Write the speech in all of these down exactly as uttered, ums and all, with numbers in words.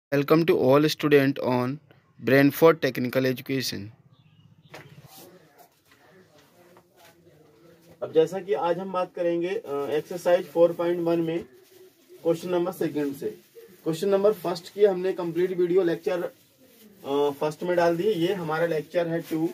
Welcome to all students on Brentford Technical Education. अब जैसा कि आज हम बात करेंगे एक्सरसाइज फोर पॉइंट वन में क्वेश्चन नंबर सेकंड से। क्वेश्चन नंबर फर्स्ट की हमने कंप्लीट वीडियो लेक्चर फर्स्ट में डाल दी। ये हमारा लेक्चर है टू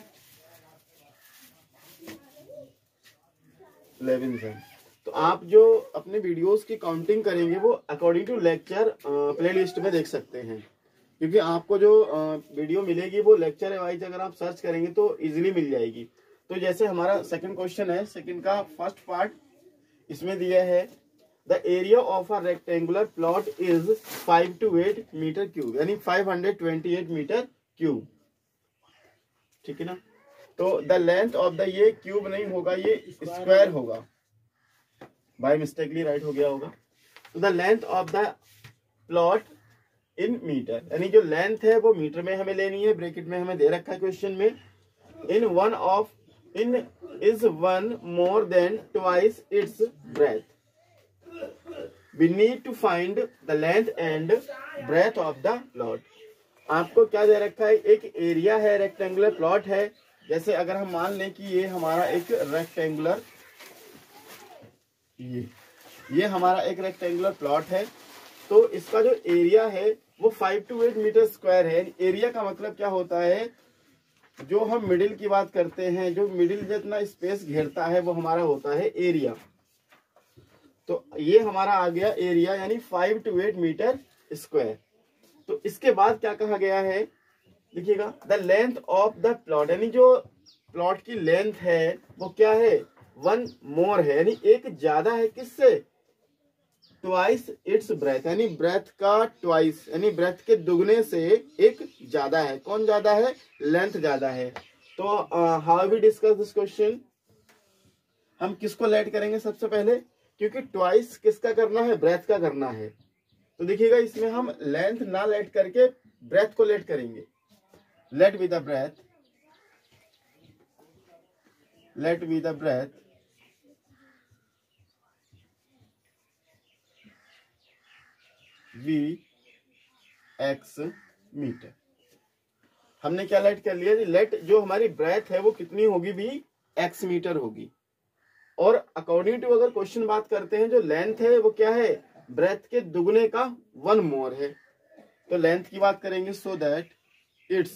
इलेवन से। तो आप जो अपने वीडियोस की काउंटिंग करेंगे वो अकॉर्डिंग टू लेक्चर प्लेलिस्ट में देख सकते हैं, क्योंकि आपको जो वीडियो मिलेगी वो लेक्चर वाइज अगर आप सर्च करेंगे तो इजीली मिल जाएगी। तो जैसे हमारा सेकंड क्वेश्चन है, सेकंड का फर्स्ट पार्ट इसमें दिया है the area of a rectangular plot is five two eight metre cube, यानी five hundred twenty eight metre cube. ठीक है ना। तो द लेंथ ऑफ द, ये क्यूब नहीं होगा, ये स्क्वायर होगा, बाय मिस्टेकली राइट हो गया होगा। तो the length of the plot in metre, यानी जो लेंथ है वो मीटर में हमें लेनी है। ब्रैकेट में हमें दे रखा है क्वेश्चन में in one of in is one more than twice its breadth. We need to find the length and breadth of the plot. आपको क्या दे रखा है, एक एरिया है, रेक्टेंगुलर प्लॉट है। जैसे अगर हम मान लें कि ये हमारा एक रेक्टेंगुलर ये ये हमारा एक रेक्टेंगुलर प्लॉट है, तो इसका जो एरिया है वो five two eight metre square है। एरिया का मतलब क्या होता है, जो हम मिडिल की बात करते हैं, जो मिडिल जितना स्पेस घेरता है वो हमारा होता है एरिया। तो ये हमारा आ गया एरिया, यानी five two eight metre square. तो इसके बाद क्या कहा गया है, देखिएगा the length of the plot, यानी जो प्लॉट की लेंथ है वो क्या है, वन मोर है, यानी एक ज्यादा है। किससे, ट्वाइस इट्स ब्रेथ, यानी ब्रेथ का ट्वाइस, यानी ब्रेथ के दुगने से एक ज्यादा है। कौन ज्यादा है, लेंथ ज्यादा है। तो how we discuss this question, हम किसको लेट करेंगे सबसे पहले, क्योंकि ट्वाइस किसका करना है, ब्रेथ का करना है। तो देखिएगा इसमें हम लेंथ ना लेट करके ब्रेथ को लेट करेंगे। Let with the breadth, let with the breadth we x metre. हमने क्या लेट कर लिया, लेट जो हमारी ब्रेथ है वो कितनी होगी, भी एक्स मीटर होगी। और अकॉर्डिंग टू अगर क्वेश्चन बात करते हैं, जो लेंथ है वो क्या है, ब्रेथ के दुगने का वन मोर है। तो लेंथ की बात करेंगे, सो दैट इट्स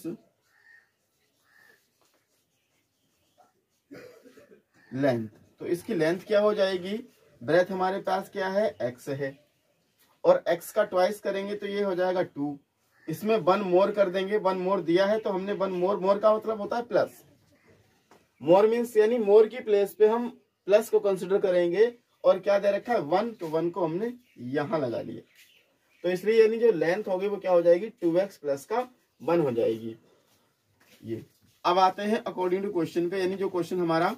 लेंथ, तो इसकी लेंथ क्या हो जाएगी, ब्रेथ हमारे पास क्या है, एक्स है, और x का ट्वाइस करेंगे तो ये हो जाएगा टू। इसमें वन मोर कर देंगे, वन मोर दिया है तो हमने वन मोर, मोर का मतलब होता है प्लस। मोर मीन्स यानी मोर की प्लेस पे हम प्लस को कंसिडर करेंगे, और क्या दे रखा है, वन, तो वन को हमने यहां लगा लिया। तो इसलिए यानी जो लेंथ होगी वो क्या हो जाएगी, टू एक्स प्लस का वन हो जाएगी ये। अब आते हैं अकॉर्डिंग टू क्वेश्चन पे, यानी जो क्वेश्चन हमारा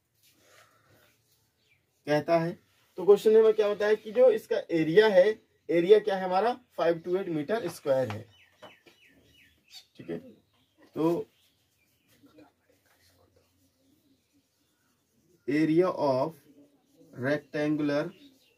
कहता है। तो क्वेश्चन में क्या होता है कि जो इसका एरिया है, एरिया क्या है हमारा, five two eight metre square है। ठीक है। तो area of rectangular,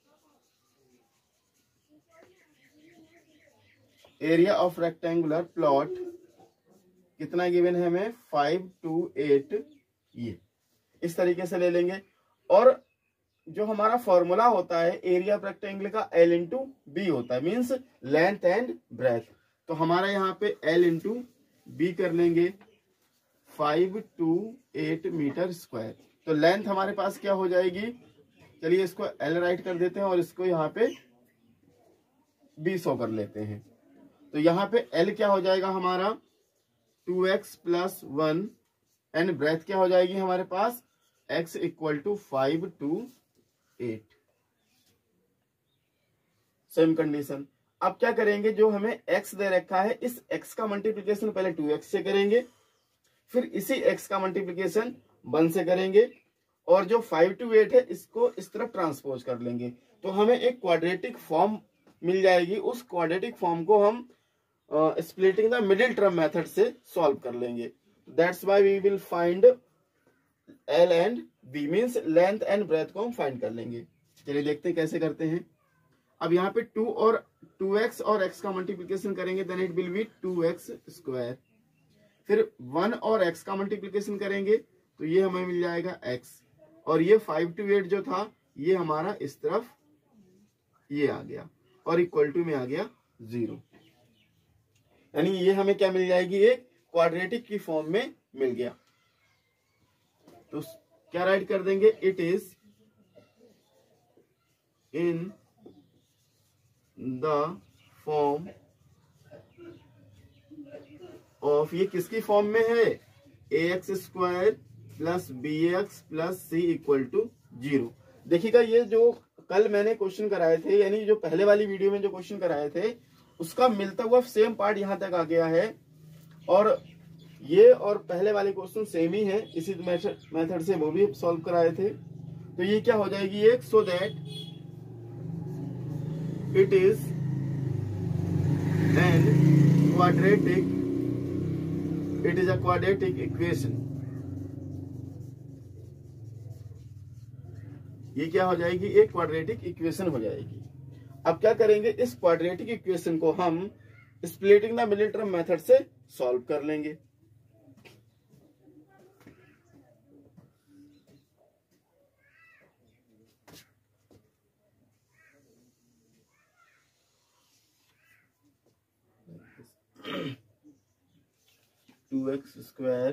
area of rectangular plot कितना गिवन है हमें, फाइव टू एट, ये इस तरीके से ले लेंगे। और जो हमारा फॉर्मूला होता है एरिया ऑफ रेक्टेंगल का, एल इंटू बी होता है, मीन्स लेंथ एंड ब्रेथ। तो हमारा यहाँ पे एल इंटू बी कर लेंगे, five two eight metre square. तो लेंथ हमारे पास क्या हो जाएगी, चलिए इसको एल राइट कर देते हैं और इसको यहाँ पे बी सौ कर लेते हैं। तो यहाँ पे एल क्या हो जाएगा हमारा, two x plus one, and breadth क्या हो जाएगी हमारे पास, x equal to five two eight. Same condition. अब क्या करेंगे, जो हमें x दे रखा है, इस x का मल्टीप्लिकेशन पहले टू एक्स से करेंगे, फिर इसी x का मल्टीप्लिकेशन वन से करेंगे, और जो फाइव टू एट है इसको इस तरफ ट्रांसपोज कर लेंगे। तो हमें एक क्वाड्रेटिक फॉर्म मिल जाएगी। उस क्वाड्रेटिक फॉर्म को हम splitting the middle term method से सॉल्व कर लेंगे। That's why we will find l and b, means length and breadth को हम फाइंड कर लेंगे। चलिए देखते हैं कैसे करते हैं। अब यहाँ पे टू और टू एक्स और x का मल्टीप्लीकेशन करेंगे, then it will be two x square. फिर वन और x का मल्टीप्लीकेशन करेंगे तो ये हमें मिल जाएगा x, और ये फाइव टू एट जो था ये हमारा इस तरफ ये आ गया और इक्वल टू में आ गया जीरो। यानी ये हमें क्या मिल जाएगी, एक क्वाड्रेटिक की फॉर्म में मिल गया। तो क्या राइट कर देंगे, it is in the form of, ये किसकी फॉर्म में है, a x square plus b x plus c equal to zero. देखिएगा ये जो कल मैंने क्वेश्चन कराए थे, यानी जो पहले वाली वीडियो में जो क्वेश्चन कराए थे उसका मिलता हुआ सेम पार्ट यहां तक आ गया है, और ये और पहले वाले क्वेश्चन सेम ही है, इसी मेथड से वो भी सॉल्व कराए थे। तो ये क्या हो जाएगी एक, so that it is an quadratic, it is a quadratic equation. ये क्या हो जाएगी, एक क्वाड्रेटिक इक्वेशन हो जाएगी। अब क्या करेंगे, इस क्वाड्रेटिक इक्वेशन को हम splitting the middle term method से सॉल्व कर लेंगे। Two x square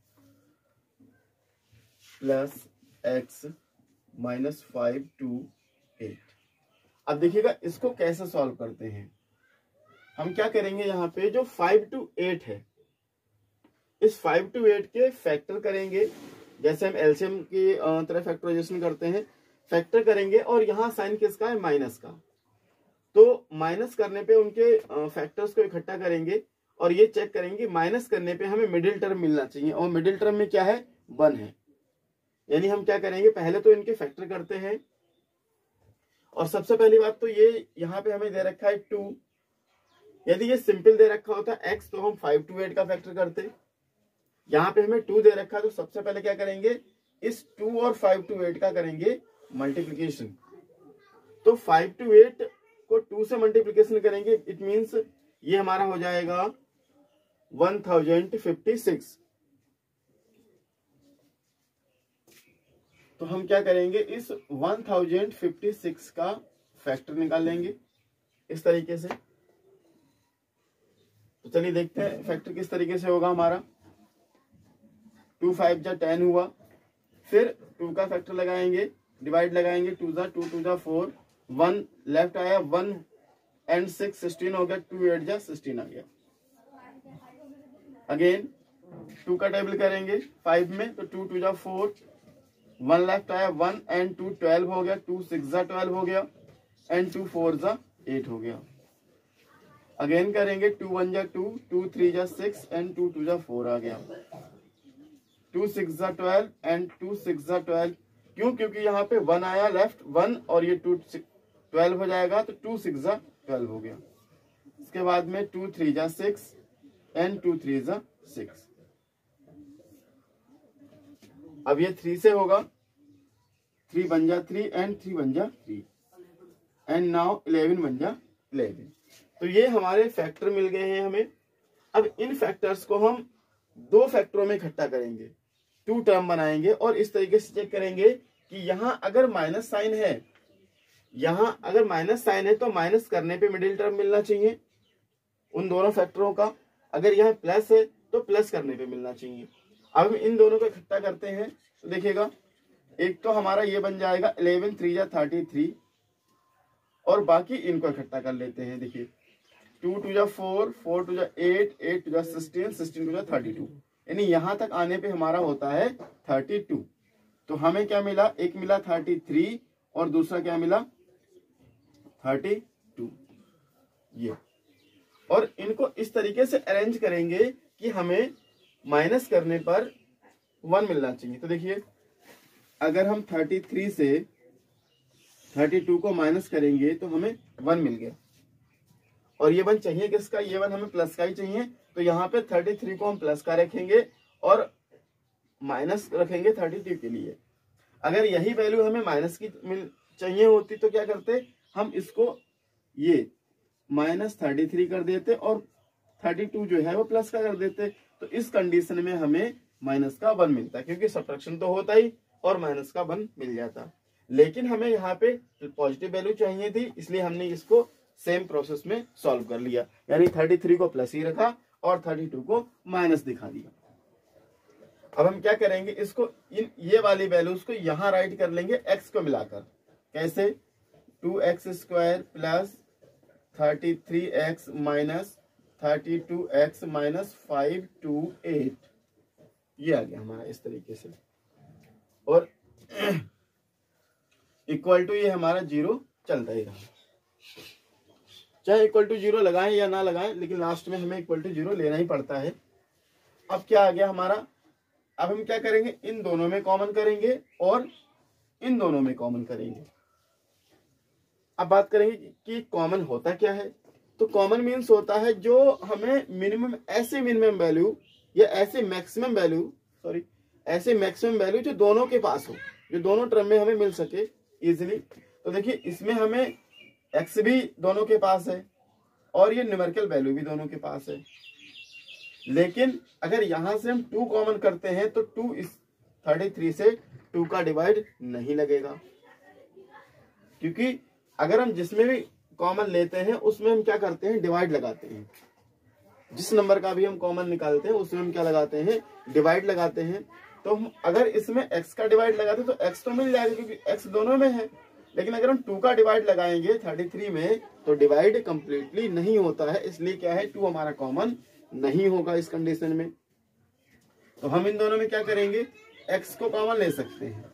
plus x minus five two eight. अब देखिएगा इसको कैसे सॉल्व करते हैं। हम क्या करेंगे, यहाँ पे जो फाइव टू एट है, इस फाइव टू एट के फैक्टर करेंगे, जैसे हम एलसीएम की तरह फैक्टराइजेशन करते हैं, फैक्टर करेंगे और यहाँ साइन किसका है, माइनस का। तो माइनस करने पे उनके फैक्टर्स को इकट्ठा करेंगे और ये चेक करेंगे माइनस करने पे हमें मिडिल टर्म मिलना चाहिए, और मिडिल टर्म में क्या है, वन है। यानी हम क्या करेंगे, पहले तो इनके फैक्टर करते हैं, और सबसे पहली बात तो ये यहाँ पे हमें दे रखा है टू। यदि ये सिंपल दे रखा होता x तो हम फाइव टू एट का फैक्टर करते। यहाँ पे हमें टू दे रखा है तो सबसे पहले क्या करेंगे, इस टू और फाइव टू एट का करेंगे मल्टीप्लीकेशन। तो फाइव टू एट को टू से मल्टीप्लीकेशन करेंगे, इट मींस ये हमारा हो जाएगा वन थाउजेंड फिफ्टी सिक्स। तो हम क्या करेंगे, इस वन थाउजेंड फिफ्टी सिक्स का फैक्टर निकाल लेंगे इस तरीके से। तो चलिए देखते हैं फैक्टर किस तरीके से होगा हमारा। टू फाइव जा टेन हुआ, फिर टू का फैक्टर लगाएंगे, डिवाइड लगाएंगे, टू जा टू, टू जा फोर, वन लेफ्ट आया, वन एंड सिक्स सिक्सटीन हो गया, टू एट जा सिक्सटीन आ गया। अगेन टू का टेबल करेंगे फाइव में, तो टू टू जा फोर, वन लेफ्ट आया, वन एंड टू ट्वेल्व हो गया, टू सिक्स जा ट्वेल्व हो गया, एंड टू फोर जा एट हो गया। अगेन करेंगे, टू वन जा टू, टू थ्री जा सिक्स एंड टू टू जा फोर आ गया, टू सिक्स जा ट्वेल्व एंड टू सिक्स जा ट्वेल्व। क्यों, क्योंकि यहाँ पे वन आया लेफ्ट, वन और ये टू ट्वेल्व हो जाएगा, तो टू सिक्स जा ट्वेल्व हो गया। इसके बाद में टू थ्री जा सिक्स एंड टू थ्री जा सिक्स। अब ये थ्री से होगा, थ्री बन जा थ्री एंड थ्री बन जा थ्री, एंड नाउ इलेवन बन जा इलेवन। तो ये हमारे फैक्टर मिल गए हैं हमें। अब इन फैक्टर्स को हम दो फैक्टरों में इकट्ठा करेंगे, टू टर्म बनाएंगे, और इस तरीके से चेक करेंगे कि यहाँ अगर माइनस साइन है, यहाँ अगर माइनस साइन है तो माइनस करने पे मिडिल टर्म मिलना चाहिए उन दोनों फैक्टरों का। अगर यहाँ प्लस है तो प्लस करने पे मिलना चाहिए। अब हम इन दोनों को इकट्ठा करते हैं तो देखिएगा, एक तो हमारा ये बन जाएगा इलेवन थ्री जा थर्टी थ्री, और बाकी इनको इकट्ठा कर लेते हैं। देखिए, टू टू जा फोर, फोर टू जा एट, एट टू जा सिक्सटीन, सिक्सटीन टू जा थर्टी टू, यानी यहां तक आने पे हमारा होता है थर्टी टू। तो हमें क्या मिला, एक मिला थर्टी थ्री और दूसरा क्या मिला थर्टी टू। ये, और इनको इस तरीके से अरेंज करेंगे कि हमें माइनस करने पर वन मिलना चाहिए। तो देखिए, अगर हम थर्टी थ्री से थर्टी टू को माइनस करेंगे तो हमें वन मिल गया, और ये वन चाहिए किसका, ये वन हमें प्लस का ही चाहिए। तो यहाँ पे थर्टी थ्री को हम प्लस का रखेंगे और माइनस रखेंगे थर्टी टू के लिए। अगर यही वैल्यू हमें माइनस की मिल चाहिए होती तो क्या करते, हम इसको ये माइनस थर्टी थ्री कर देते और थर्टी टू जो है वो प्लस का कर देते, तो इस कंडीशन में हमें माइनस का वन मिलता, क्योंकि सब्ट्रैक्शन तो होता ही और माइनस का वन मिल जाता। लेकिन हमें यहाँ पे पॉजिटिव वैल्यू चाहिए थी, इसलिए हमने इसको सेम प्रोसेस में सॉल्व कर लिया, यानी थर्टी थ्री को प्लस ही रखा और थर्टी टू को माइनस दिखा दिया। अब हम क्या करेंगे, इसको इन ये वाली वैल्यूज को यहाँ राइट कर लेंगे एक्स को मिलाकर। कैसे, two x square plus thirty three x minus thirty two x minus five two eight, ये आ गया हमारा इस तरीके से। और इक्वल टू ये हमारा जीरो चलता ही रहा, चाहे इक्वल टू जीरो लगाएं या ना लगाएं, लेकिन लास्ट में हमें इक्वल टू जीरो लेना ही पड़ता है। अब क्या आ गया हमारा, अब हम क्या करेंगे, इन दोनों में कॉमन करेंगे और इन दोनों में कॉमन करेंगे। अब बात करेंगे कि कॉमन होता क्या है। तो कॉमन मीन्स होता है जो हमें मिनिमम ऐसे मिनिमम वैल्यू या ऐसे मैक्सिमम वैल्यू सॉरी ऐसे मैक्सिमम वैल्यू जो दोनों के पास हो, जो दोनों टर्म में हमें मिल सके इजिली। तो देखिए इसमें हमें एक्स भी दोनों के पास है और ये न्यूमेरिकल वैल्यू भी दोनों के पास है, लेकिन अगर यहां से हम टू कॉमन करते हैं तो टू इस थर्टी थ्री से टू का डिवाइड नहीं लगेगा, क्योंकि अगर हम जिसमें भी कॉमन लेते हैं उसमें हम क्या करते हैं, डिवाइड लगाते हैं। जिस नंबर का भी हम कॉमन निकालते हैं उसमें हम क्या लगाते हैं, डिवाइड लगाते हैं। तो हम अगर इसमें x का डिवाइड लगाते तो x तो मिल जाएगा क्योंकि x दोनों में है, लेकिन अगर हम टू का डिवाइड लगाएंगे थर्टी थ्री में तो डिवाइड कंप्लीटली नहीं होता है, इसलिए क्या है, टू हमारा कॉमन नहीं होगा इस कंडीशन में। तो हम इन दोनों में क्या करेंगे, x को कॉमन ले सकते हैं,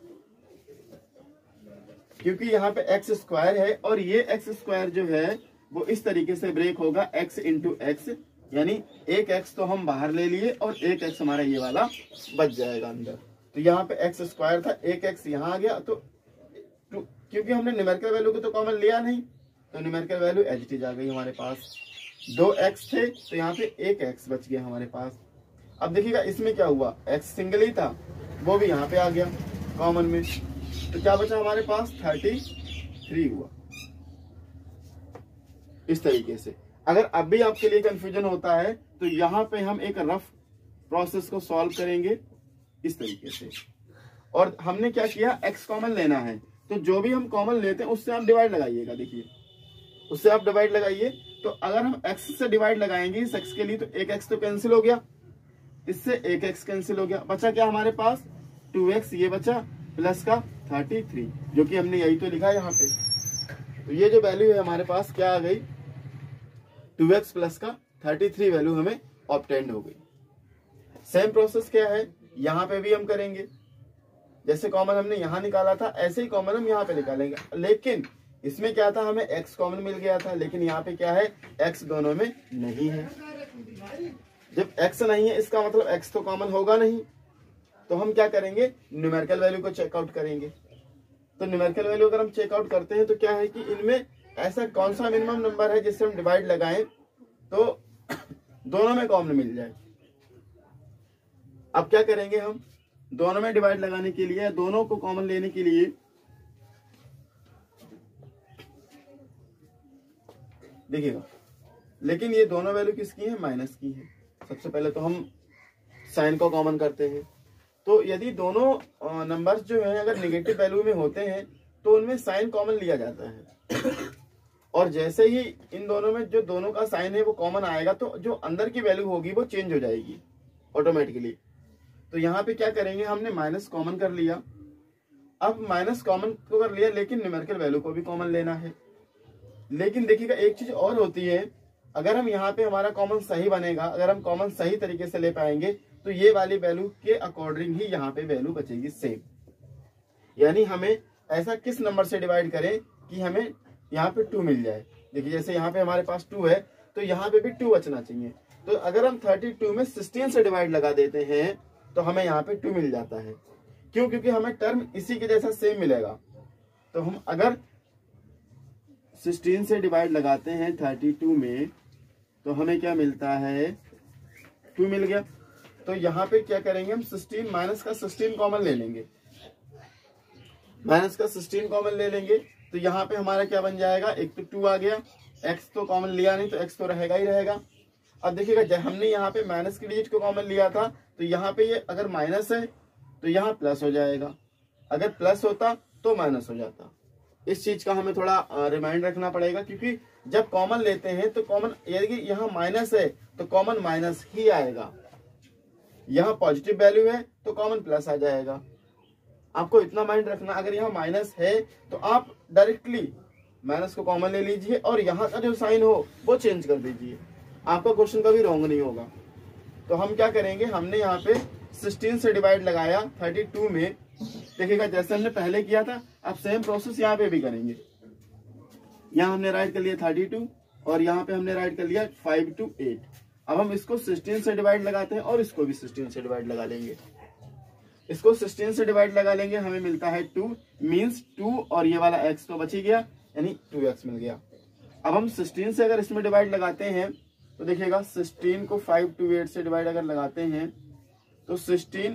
क्योंकि यहाँ पे एक्स स्क्वायर है और ये एक्स स्क्वायर जो है वो इस तरीके से ब्रेक होगा x इंटू एक्स, यानी एक x तो हम बाहर ले लिए और एक x हमारा ये वाला बच जाएगा अंदर। तो यहाँ पे एक्स स्क्वायर था, एक x यहाँ आ गया, तो क्योंकि हमने न्यूमेरिकल वैल्यू को तो कॉमन लिया नहीं तो numerical value as it is आ गई हमारे पास। दो x थे तो यहाँ पे एक x बच गया हमारे पास। अब देखिएगा इसमें क्या हुआ, x सिंगल ही था वो भी यहाँ पे आ गया कॉमन में, तो क्या बचा हमारे पास, थर्टी थ्री हुआ इस तरीके से। अगर अब भी आपके लिए कंफ्यूजन होता है तो यहाँ पे हम एक रफ प्रोसेस को सॉल्व करेंगे इस तरीके से। और हमने क्या किया, x कॉमन लेना है तो जो भी हम कॉमन लेते हैं उससे आप डिवाइड लगाइएगा। देखिए उससे आप डिवाइड लगाइए, तो अगर हम x से डिवाइड लगाएंगे इस x के लिए तो एक x तो कैंसिल हो गया, इससे एक x कैंसिल हो गया, बचा क्या हमारे पास, टू एक्स ये बचा प्लस का थर्टी थ्री, जो कि हमने यही तो लिखा है यहाँ पे। तो ये जो वैल्यू है हमारे पास क्या आ गई, टू एक्स प्लस का थर्टी थ्री वैल्यू हमें ऑब्टेन्ड हो गई। सेम प्रोसेस क्या है यहाँ पे भी हम करेंगे, जैसे कॉमन हमने यहाँ निकाला था ऐसे ही कॉमन हम यहाँ पे निकालेंगे। लेकिन इसमें क्या था, हमें x कॉमन मिल गया था, लेकिन यहाँ पे क्या है, x दोनों में नहीं है। जब x नहीं है इसका मतलब x तो कॉमन होगा नहीं, तो हम क्या करेंगे, न्यूमेरिकल वैल्यू को चेकआउट करेंगे। तो न्यूमेरिकल वैल्यू अगर हम चेकआउट करते हैं तो क्या है कि इनमें ऐसा कौन सा मिनिमम नंबर है जिससे हम डिवाइड लगाएं तो दोनों में कॉमन मिल जाए। अब क्या करेंगे, हम दोनों में डिवाइड लगाने के लिए, दोनों को कॉमन लेने के लिए देखिएगा, लेकिन ये दोनों वैल्यू किसकी है, माइनस की है। सबसे पहले तो हम साइन को कॉमन करते हैं, तो यदि दोनों नंबर्स जो हैं अगर नेगेटिव वैल्यू में होते हैं तो उनमें साइन कॉमन लिया जाता है, और जैसे ही इन दोनों में जो दोनों का साइन है वो कॉमन आएगा तो जो अंदर की वैल्यू होगी वो चेंज हो जाएगी ऑटोमेटिकली। तो यहाँ पे क्या करेंगे, हमने माइनस कॉमन कर लिया। अब माइनस कॉमन को कर लिया, लेकिन न्यूमेरिकल वैल्यू को भी कॉमन लेना है। लेकिन देखिएगा एक चीज और होती है, अगर हम यहाँ पे हमारा कॉमन सही बनेगा, अगर हम कॉमन सही तरीके से ले पाएंगे तो ये वाली वैल्यू के अकॉर्डिंग ही यहाँ पे वैल्यू बचेगी सेम। यानी हमें ऐसा किस नंबर से डिवाइड करें कि हमें यहाँ पे टू मिल जाए। देखिए जैसे यहाँ पे हमारे पास टू है तो यहाँ पे भी टू बचना चाहिए। तो अगर हम थर्टी टू में सिक्सटीन से डिवाइड लगा देते हैं तो हमें यहाँ पे टू मिल जाता है। क्यों, क्योंकि हमें टर्म इसी के जैसा सेम मिलेगा। तो हम अगर सिक्सटीन से डिवाइड लगाते हैं थर्टी टू में तो हमें क्या मिलता है, टू मिल गया। तो यहाँ पे क्या करेंगे, हम सिक्सटीन माइनस का सिक्सटीन कॉमन ले लेंगे, माइनस का सिक्सटीन कॉमन ले लेंगे तो यहाँ पे हमारा क्या बन जाएगा, एक तो टू आ गया एक्स तो कॉमन लिया नहीं, तो एक्स तो रहेगा ही रहेगा। अब देखिएगा जब हमने यहाँ पे माइनस की डिजिट को कॉमन लिया था, तो यहाँ पे ये अगर माइनस है तो यहाँ प्लस हो जाएगा, अगर प्लस होता तो माइनस हो जाता। इस चीज का हमें थोड़ा रिमाइंड रखना पड़ेगा, क्योंकि जब कॉमन लेते हैं तो कॉमन, यदि यहाँ माइनस है तो कॉमन माइनस ही आएगा, यहाँ पॉजिटिव वैल्यू है तो कॉमन प्लस आ जाएगा। आपको इतना माइंड रखना, अगर यहाँ माइनस है तो आप डायरेक्टली माइनस को कॉमन ले लीजिए और यहाँ का जो साइन हो वो चेंज कर दीजिए, आपका क्वेश्चन कभी रॉन्ग नहीं होगा। तो हम क्या करेंगे, हमने यहाँ पे सोलह से डिवाइड लगाया बत्तीस में, देखिएगा जैसे हमने पहले किया था, अब सेम प्रोसेस यहाँ पे भी करेंगे। यहाँ हमने राइट कर लिया बत्तीस और यहाँ पे हमने राइट कर लिया फाइव टू एट। अब हम इसको सोलह से डिवाइड लगाते हैं और इसको भी सोलह से डिवाइड लगा लेंगे। इसको सोलह से डिवाइड लगा लेंगे, हमें मिलता है टू, मीन्स टू और ये वाला एक्स तो बच ही गया, यानी टू एक्स मिल गया। अब हम सोलह से अगर इसमें डिवाइड लगाते हैं तो देखिएगा सोलह को फाइव टू एट से डिवाइड अगर लगाते हैं तो सोलह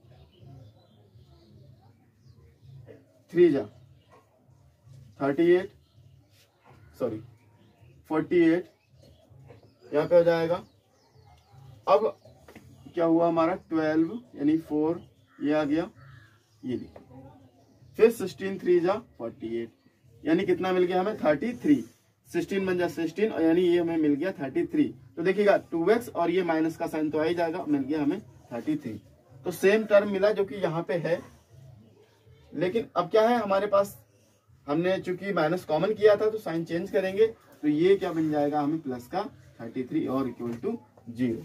थ्री जा thirty eight, sorry forty eight, यहाँ पे हो जाएगा। अब क्या हुआ हमारा ट्वेल्व यानी फोर, ये आ गया, ये भी, फिर सिक्सटीन थ्री जा फोर्टी एट, यानी कितना मिल गया हमें थर्टी थ्री। सिक्सटीन बन जा सिक्सटीन और यानी ये हमें मिल गया थर्टी थ्री। तो देखिएगा टू एक्स और ये माइनस का साइन तो आ ही जाएगा, मिल गया हमें थर्टी थ्री। तो सेम टर्म मिला जो कि यहाँ पे है, लेकिन अब क्या है हमारे पास, हमने चूंकि माइनस कॉमन किया था तो साइन चेंज करेंगे, तो ये क्या बन जाएगा हमें प्लस का थर्टी थ्री और इक्वल टू जीरो।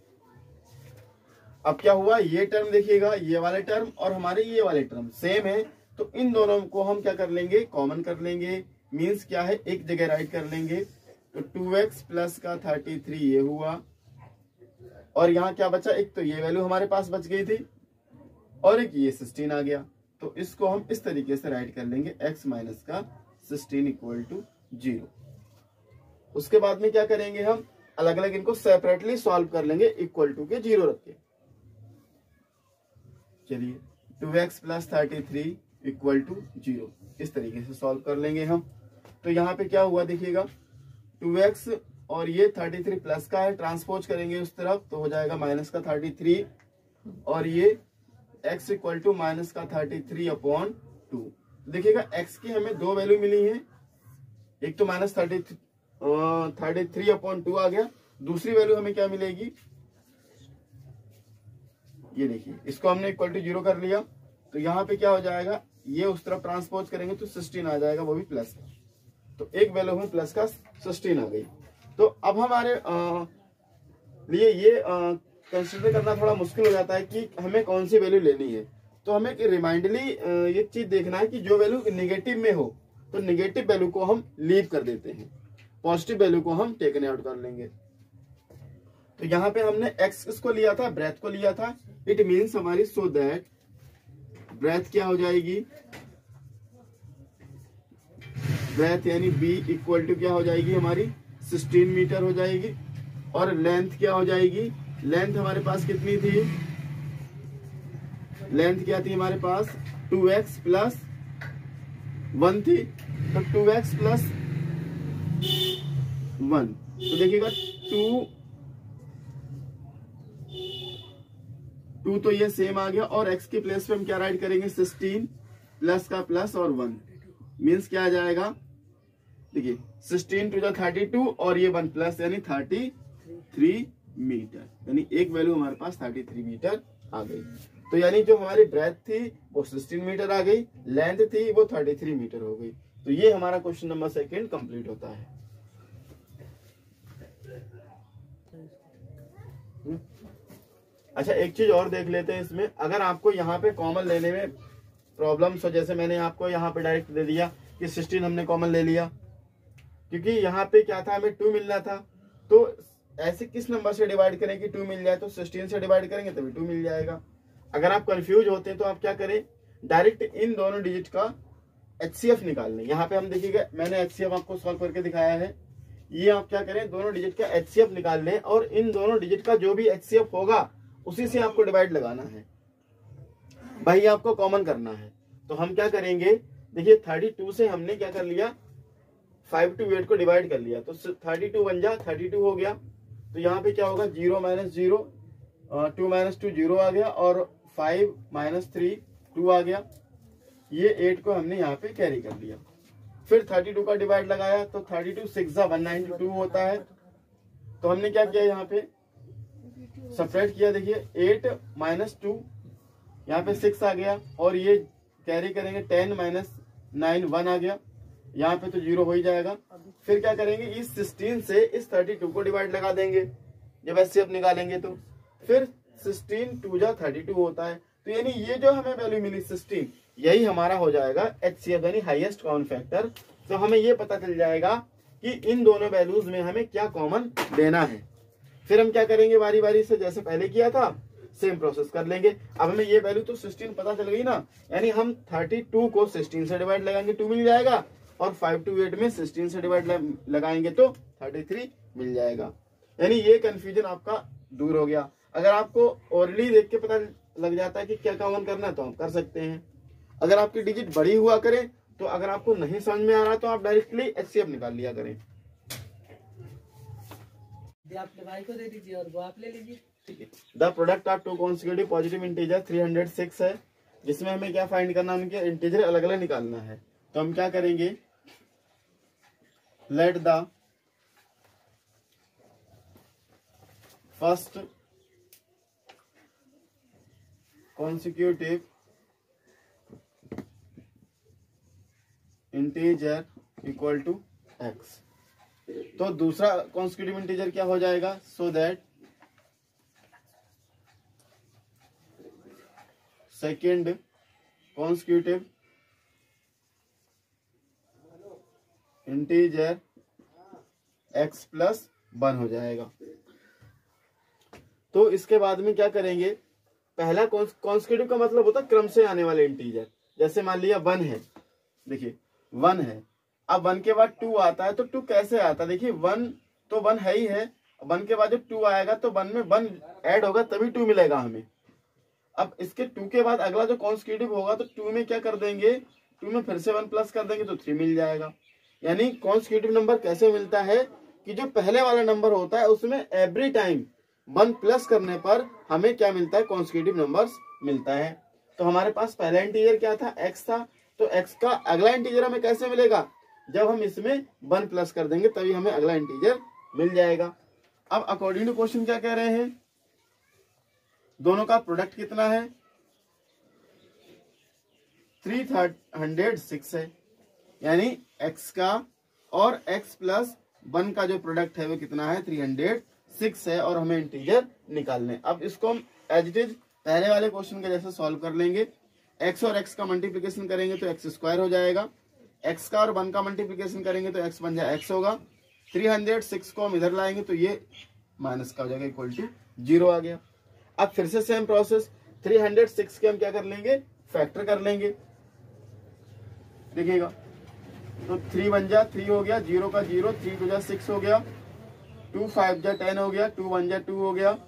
अब क्या हुआ, ये टर्म देखिएगा, ये वाले टर्म और हमारे ये वाले टर्म सेम है, तो इन दोनों को हम क्या कर लेंगे, कॉमन कर लेंगे। मीन्स क्या है, एक जगह राइट कर लेंगे, तो टू एक्स प्लस का थर्टी थ्री ये हुआ, और यहाँ क्या बचा, एक तो ये वैल्यू हमारे पास बच गई थी और एक ये सिक्सटीन आ गया। तो इसको हम इस तरीके से राइट कर लेंगे, x माइनस का सिक्सटीन इक्वल टू जीरो। उसके बाद में क्या करेंगे, हम अलग अलग इनको सेपरेटली सॉल्व कर लेंगे इक्वल टू के जीरो रख के। चलिए two x plus thirty three equal to zero, इस तरीके से सॉल्व कर लेंगे हम। तो यहाँ पे क्या हुआ देखिएगा, टू एक्स और ये थर्टी थ्री प्लस का है, ट्रांसपोज करेंगे उस तरफ तो हो जाएगा माइनस का थर्टी थ्री, और ये x इक्वल टू माइनस का थर्टी थ्री अपॉन टू। देखिएगा x की हमें दो वैल्यू मिली है, एक तो minus thirty thirty three upon two आ गया, दूसरी वैल्यू हमें क्या मिलेगी, ये देखिए, इसको हमने इक्वल टू जीरो कर लिया। तो यहाँ पे क्या हो जाएगा, ये उस तरफ ट्रांसपोज करेंगे तो सिक्सटीन आ जाएगा, वो भी प्लस का। तो एक वैल्यू में प्लस का सिक्सटीन आ गई। तो अब हमारे आ, लिए ये कंसिडर करना थोड़ा मुश्किल हो जाता है कि हमें कौन सी वैल्यू लेनी है। तो हमें रिमाइंडली ये चीज देखना है कि जो वैल्यू नेगेटिव में हो तो नेगेटिव वैल्यू को हम लीव कर देते हैं, पॉजिटिव वैल्यू को हम टेकन आउट कर लेंगे। तो यहाँ पे हमने एक्स इसको लिया था, ब्रेथ को लिया था, इट मीन्स हमारी सो दैट ब्रेथ क्या हो जाएगी, ब्रेथ यानी बी इक्वल टू क्या हो जाएगी हमारी सिक्सटीन मीटर हो जाएगी, और लेंथ क्या हो जाएगी, लेंथ हमारे पास कितनी थी, लेंथ क्या थी हमारे पास टू एक्स प्लस वन थी, तो टू एक्स प्लस वन, तो देखिएगा टू टू तो ये सेम आ गया, और x के प्लेस पे हम क्या राइट करेंगे, सिक्सटीन प्लस का प्लस और वन, मीन्स क्या आ जाएगा, देखिए सिक्सटीन टू जा थर्टी टू और ये वन प्लस यानी थर्टी थ्री मीटर, यानी एक वैल्यू हमारे पास थर्टी थ्री मीटर आ गई। तो यानी जो हमारी ब्रेथ थी वो सिक्सटीन मीटर आ गई, लेंथ थी वो थर्टी थ्री मीटर हो गई। तो ये हमारा क्वेश्चन नंबर सेकंड कंप्लीट होता है। अच्छा एक चीज और देख लेते हैं इसमें, अगर आपको यहाँ पे कॉमन लेने में प्रॉब्लम्स हो, जैसे मैंने आपको यहाँ पे डायरेक्ट दे दिया कि सिक्सटीन हमने कॉमन ले लिया, क्योंकि यहाँ पे क्या था हमें टू मिलना था, तो ऐसे किस नंबर से डिवाइड करें कि टू मिल जाए, तो सिक्सटीन से डिवाइड करेंगे तभी टू मिल जाएगा। अगर आप कंफ्यूज होते हैं तो आप क्या करें, डायरेक्ट इन दोनों डिजिट का एचसीएफ निकाल लें। यहाँ पे हम देखिएगा मैंने एचसीएफ आपको सॉल्व करके दिखाया है, ये आप क्या करें दोनों डिजिट का एचसीएफ निकाल लें, और इन दोनों डिजिट का जो भी एचसीएफ होगा उसी से आपको डिवाइड लगाना है भाई, आपको कॉमन करना है। तो हम क्या करेंगे, देखिए थर्टी टू से हमने क्या कर लिया फाइव टू एट को डिवाइड कर लिया तो थर्टी टू बन जा थर्टी टू हो गया। तो यहाँ पे क्या होगा, zero minus zero, two minus two zero आ गया और फाइव माइनस थ्री टू आ गया। ये एट को हमने यहाँ पे कैरी कर लिया। फिर थर्टी टू का डिवाइड लगाया तो थर्टी टू सिक्स जा वन नाइनटी टू होता है। तो हमने क्या किया, यहाँ पे सेपरेट किया। देखिए एट माइनस टू, यहाँ पे सिक्स आ गया और ये कैरी करेंगे टेन माइनस नाइन वन आ गया। यहाँ पे तो जीरो हो ही जाएगा। फिर क्या करेंगे, इस सिक्सटीन से इस थर्टी टू को डिवाइड लगा देंगे जब एचसीएफ निकालेंगे तो। फिर सिक्सटीन टू जा थर्टी टू होता है। तो यानी ये जो हमें वैल्यू मिली सिक्सटीन, यही हमारा हो जाएगा एचसीएफ यानी हाईएस्ट कॉमन फैक्टर। तो हमें ये पता चल जाएगा कि इन दोनों वैल्यूज में हमें क्या कॉमन लेना है। फिर हम क्या करेंगे, बारी बारी से जैसे पहले किया था सेम प्रोसेस कर लेंगे। अब हमें ये वैल्यू तो सिक्सटीन पता चल गई ना, यानी हम थर्टी टू को सिक्सटीन से डिवाइड लगाएंगे टू मिल जाएगा और फाइव टू एट में सिक्सटीन से डिवाइड लगाएंगे तो थर्टी थ्री मिल जाएगा। यानी ये कंफ्यूजन आपका दूर हो गया। अगर आपको ओरली देख के पता लग जाता है कि क्या कॉमन करना है तो आप कर सकते हैं। अगर आपकी डिजिट बड़ी हुआ करे तो अगर आपको नहीं समझ में आ रहा तो आप डायरेक्टली एचसीएफ निकाल लिया करें। अपने भाई को दे दीजिए और वो आप ले लीजिए। ठीक है। The product of two consecutive positive integer three hundred six है, जिसमें हमें क्या फाइंड करना है, उनके इंटीजर अलग अलग निकालना है। तो हम क्या करेंगे, let the first consecutive integer equal to x. तो दूसरा कॉन्सिक्यूटिव इंटीजर क्या हो जाएगा, so that second consecutive integer x plus one हो जाएगा। तो इसके बाद में क्या करेंगे, पहला कॉन्सिक्यूटिव का मतलब होता है क्रम से आने वाले इंटीजर। जैसे मान लिया वन है, देखिए वन है, अब वन के बाद टू आता है तो टू कैसे आता है, देखिए वन तो वन है ही है, वन के बाद जब टू आएगा तो वन में वन ऐड होगा तभी टू मिलेगा हमें। अब इसके टू के बाद अगला जो कॉन्सिक्यूटिव होगा तो टू में क्या कर देंगे, टू में फिर से वन प्लस कर देंगे तो थ्री मिल जाएगा। यानी कॉन्सिक्यूटिव नंबर कैसे मिलता है कि जो पहले वाला नंबर होता है उसमें एवरी टाइम वन प्लस करने पर हमें क्या मिलता है, कॉन्सिक्यूटिव नंबर्स मिलता है। तो हमारे पास पहला इंटीजर क्या था, एक्स था। तो एक्स का अगला इंटीजर हमें कैसे मिलेगा, जब हम इसमें वन प्लस कर देंगे तभी हमें अगला इंटीजर मिल जाएगा। अब अकॉर्डिंग टू क्वेश्चन क्या कह रहे हैं, दोनों का प्रोडक्ट कितना है, थ्री हंड्रेड सिक्स है। यानी एक्स का और एक्स प्लस वन का जो प्रोडक्ट है वो कितना है, थ्री हंड्रेड सिक्स है और हमें इंटीजर निकालने। अब इसको हम एज इट इज पहले वाले क्वेश्चन के जैसे सॉल्व कर लेंगे। एक्स और एक्स का मल्टीप्लीकेशन करेंगे तो एक्स स्क्वायर हो जाएगा, एक्स का और वन का मल्टीप्लीकेशन करेंगे तो एक्स बन जाए एक्स होगा। थ्री हंड्रेड सिक्स को हम इधर लाएंगे तो ये माइनस का हो जाएगा, इक्वल टू जीरो आ गया। अब फिर से same process, three hundred six के हम क्या कर लेंगे, फैक्टर कर लेंगे। देखिएगा तो थ्री वन जा थ्री हो गया, जीरो का जीरो, थ्री टू जा सिक्स हो गया, टू फाइव जा टेन हो गया, टू वन जा टू हो गया।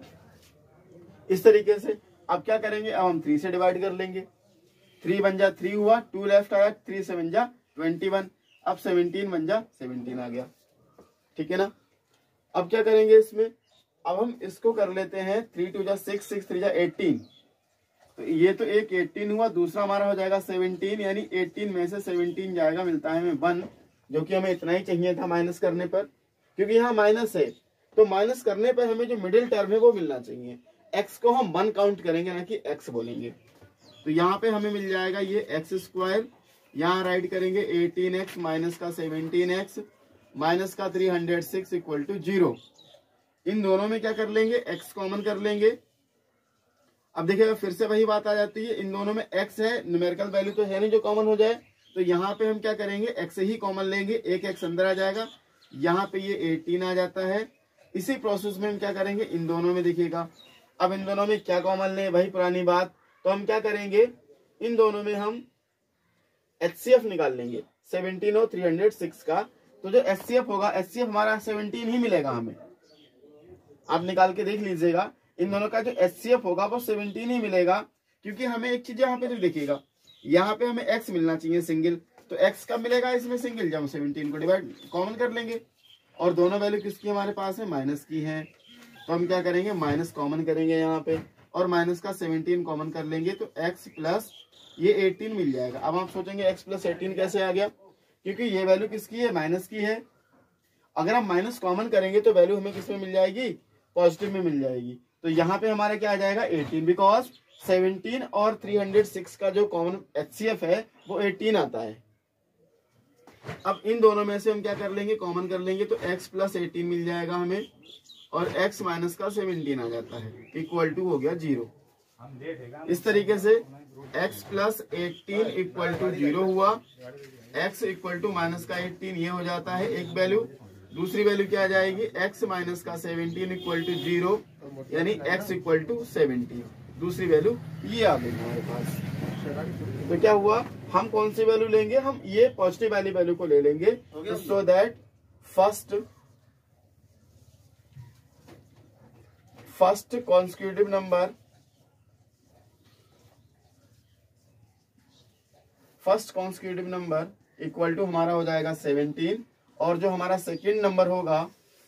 इस तरीके से अब क्या करेंगे, अब हम थ्री से डिवाइड कर लेंगे। थ्री वन जा थ्री हुआ, टू लेफ्ट आया, थ्री सेवन जा ट्वेंटी वन, अब सेवनटीन वन जा सेवनटीन आ गया। ठीक है ना। अब क्या करेंगे इसमें, अब हम इसको कर लेते हैं, थ्री टू जा सिक्स, सिक्स थ्री जा एटीन। तो ये तो एक एटीन हुआ, दूसरा हमारा हो जाएगा सेवनटीन, यानी एटीन में से सेवनटीन जाएगा, मिलता है हमें वन, जो कि हमें इतना ही चाहिए था माइनस करने पर, क्योंकि यहाँ माइनस है तो माइनस करने पर हमें जो मिडिल टर्म है वो मिलना चाहिए। एक्स को हम वन काउंट करेंगे ना कि एक्स बोलेंगे। तो यहाँ पे हमें मिल जाएगा ये एक्स स्क्वायर, यहाँ राइट करेंगे एटीन एक्स माइनस का सेवनटीन एक्स माइनस का three hundred six equal to zero. इन दोनों में क्या कर लेंगे, एक्स कॉमन कर लेंगे। अब देखिएगा फिर से वही बात आ जाती है, इन दोनों में एक्स है, न्यूमेरिकल वैल्यू तो है नहीं जो कॉमन हो जाए, तो यहाँ पे हम क्या करेंगे, एक्स ही कॉमन लेंगे, एक एक्स अंदर आ जाएगा, यहाँ पे ये एटीन आ जाता है। इसी प्रोसेस में हम क्या करेंगे, इन दोनों में देखिएगा, अब इन दोनों में क्या कॉमन ले, वही पुरानी बात, तो हम क्या करेंगे, इन दोनों में हम एचसीएफ निकाल लेंगे सेवनटीन और थ्री हंड्रेड सिक्स का। तो जो एचसीएफ होगा, एचसीएफ हमारा सेवनटीन ही मिलेगा हमें, आप निकाल के देख लीजिएगा। इन दोनों का जो एचसीएफ होगा वो सेवनटीन ही मिलेगा, क्योंकि हमें एक चीज यहाँ पे तो देखिएगा, यहाँ पे हमें एक्स मिलना चाहिए सिंगल, तो x कब मिलेगा इसमें सिंगल, जब सेवनटीन को डिवाइड कॉमन कर लेंगे और दोनों वैल्यू किसकी हमारे पास है, माइनस की है। तो हम क्या करेंगे, माइनस कॉमन करेंगे यहाँ पे और माइनस का सेवनटीन कॉमन कर लेंगे तो x प्लस ये एटीन मिल जाएगा। अब आप सोचेंगे x प्लस एटीन कैसे आ गया, क्योंकि ये वैल्यू किसकी है, माइनस की है। अगर हम माइनस कॉमन करेंगे तो वैल्यू हमें किसमें मिल जाएगी, पॉजिटिव में मिल जाएगी। तो यहाँ पे हमारा क्या आ जाएगा, एटीन, बिकॉज सेवनटीन और थ्री हंड्रेड सिक्स का जो कॉमन एचसीएफ है वो एटीन आता है। अब इन दोनों में से हम क्या कर लेंगे, कॉमन कर लेंगे तो x प्लस एटीन मिल जाएगा हमें और x माइनस का सेवनटीन आ जाता है, इक्वल टू हो गया जीरो। इस तरीके से x plus eighteen equal to zero हुआ, x इक्वल टू माइनस का एटीन ये हो जाता है एक वैल्यू। दूसरी वैल्यू क्या आ जाएगी, x माइनस का सेवनटीन इक्वल टू जीरो, यानी x इक्वल टू सेवनटीन। दूसरी वैल्यू ये आ गई हमारे पास। तो क्या हुआ, हम कौन सी वैल्यू लेंगे, हम ये पॉजिटिव वाली वैल्यू को ले लेंगे, so that first first consecutive number first consecutive number equal to हमारा हो जाएगा सेवनटीन और जो हमारा सेकेंड नंबर होगा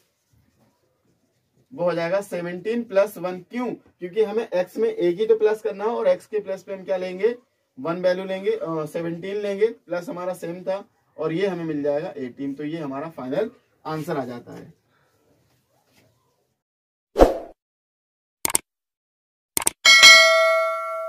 वो हो जाएगा सेवनटीन प्लस वन। क्यों, क्योंकि हमें x में एक ही तो प्लस करना है और x के प्लस पे हम क्या लेंगे, वन वैल्यू लेंगे, सेवनटीन लेंगे, प्लस हमारा सेम था और ये हमें मिल जाएगा एटीन। तो ये हमारा फाइनल आंसर आ जाता है।